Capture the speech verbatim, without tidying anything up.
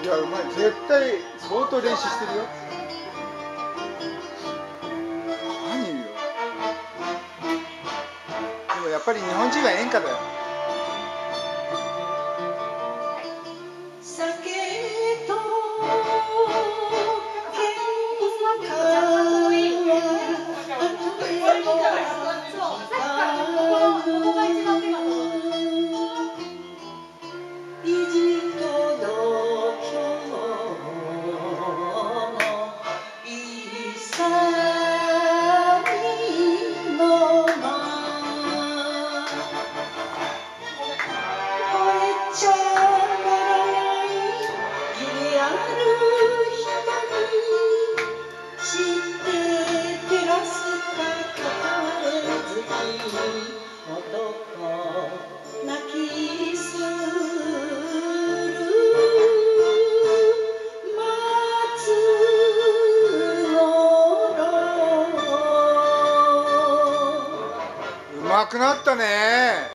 いや、うまい。絶対相当練習してるよ。何言うよ。でもやっぱり日本人は演歌だよ。 酒とうまくなったね。